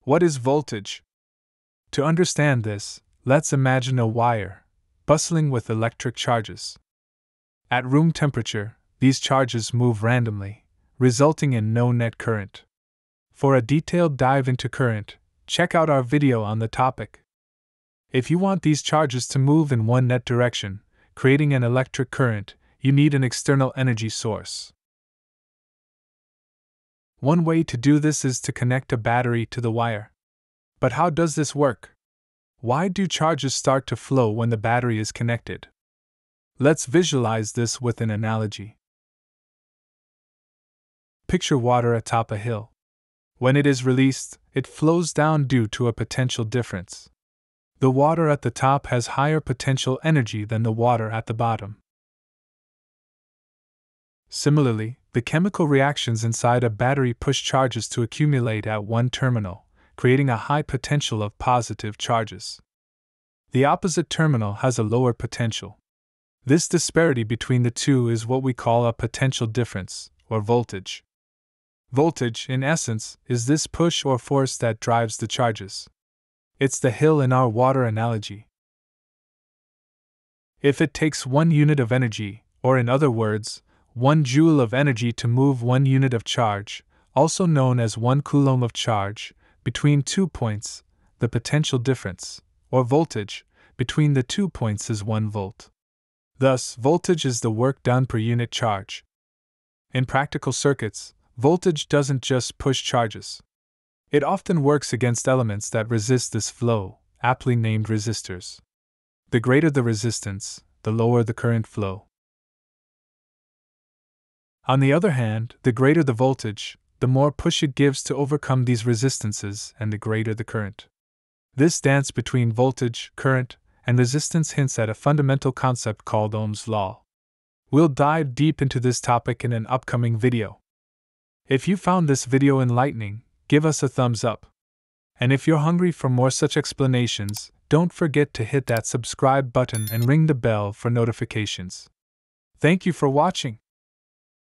What is voltage? To understand this, let's imagine a wire, bustling with electric charges. At room temperature, these charges move randomly, resulting in no net current. For a detailed dive into current, check out our video on the topic. If you want these charges to move in one net direction, creating an electric current, you need an external energy source. One way to do this is to connect a battery to the wire. But how does this work? Why do charges start to flow when the battery is connected? Let's visualize this with an analogy. Picture water atop a hill. When it is released, it flows down due to a potential difference. The water at the top has higher potential energy than the water at the bottom. Similarly, the chemical reactions inside a battery push charges to accumulate at one terminal, creating a high potential of positive charges. The opposite terminal has a lower potential. This disparity between the two is what we call a potential difference, or voltage. Voltage, in essence, is this push or force that drives the charges. It's the hill in our water analogy. If it takes 1 unit of energy, or in other words, 1 joule of energy to move 1 unit of charge, also known as 1 coulomb of charge, between 2 points, the potential difference, or voltage, between the 2 points is 1 volt. Thus, voltage is the work done per unit charge. In practical circuits, voltage doesn't just push charges. It often works against elements that resist this flow, aptly named resistors. The greater the resistance, the lower the current flow. On the other hand, the greater the voltage, the more push it gives to overcome these resistances and the greater the current. This dance between voltage, current, and resistance hints at a fundamental concept called Ohm's law. We'll dive deep into this topic in an upcoming video. If you found this video enlightening, give us a thumbs up. And if you're hungry for more such explanations, don't forget to hit that subscribe button and ring the bell for notifications. Thank you for watching.